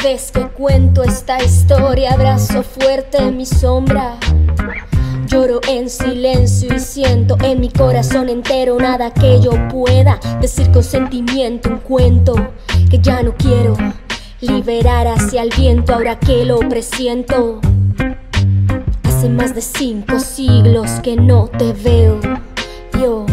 vez que cuento esta historia, abrazo fuerte mi sombra. Lloro en silencio y siento en mi corazón entero nada que yo pueda decir con sentimiento. Un cuento que ya no quiero liberar hacia el viento ahora que lo presiento. Hace más de 5 siglos que no te veo. Yo,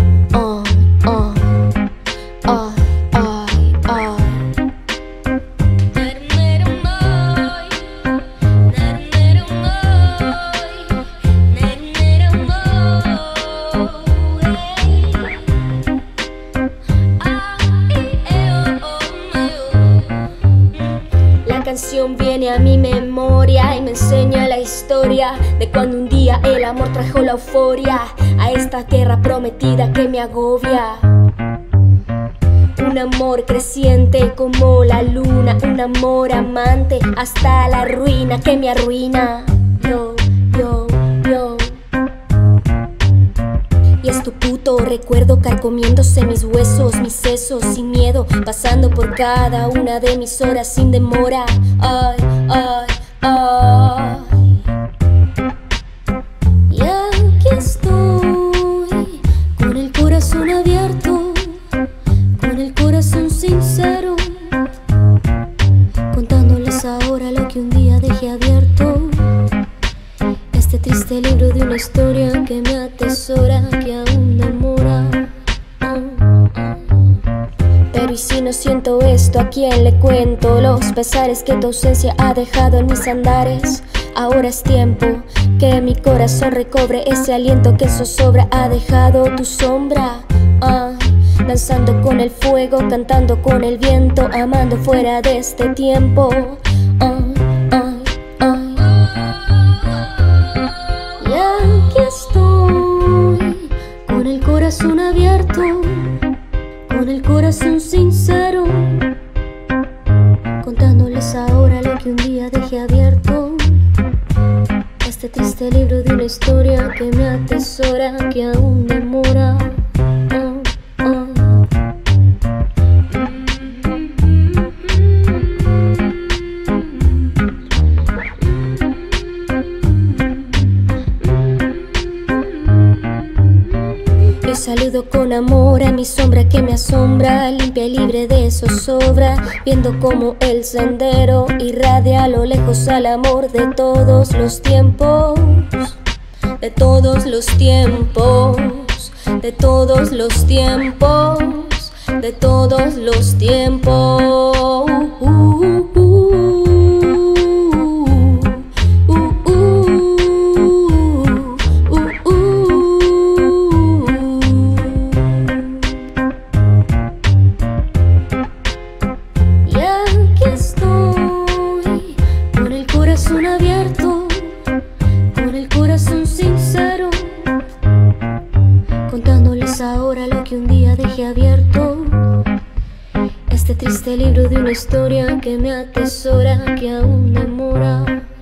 La canción viene a mi memoria y me enseña la historia de cuando un día el amor trajo la euforia a esta tierra prometida que me agobia. Un amor creciente como la luna, un amor amante hasta la ruina que me arruina. Yo. Y es tu puto recuerdo carcomiéndose mis huesos, mis sesos sin miedo, pasando por cada una de mis horas sin demora. Ay. Y aquí estoy, con el corazón abierto, con el corazón sincero, contándoles ahora lo que un día dejé abierto. Este triste libro de una historia que me atesora, que aún demora. Pero y si no siento esto, ¿a quién le cuento los pesares que tu ausencia ha dejado en mis andares? Ahora es tiempo que mi corazón recobre ese aliento que zozobra. Ha dejado tu sombra, danzando con el fuego, cantando con el viento, amando fuera de este tiempo. Y aquí estoy, con el corazón abierto, con el corazón sincero, contándoles ahora lo que un día dejé abierto. Este triste libro de una historia que me atesora, que aún demora. Yo saludo con amor a mi sombra que me asombra, limpia y libre de zozobra, viendo como el sendero irradia a lo lejos al amor de todos los tiempos, de todos los tiempos, de todos los tiempos, de todos los tiempos. Abierto, con el corazón sincero, contándoles ahora lo que un día dejé abierto. Este triste libro de una historia que me atesora, que aún demora.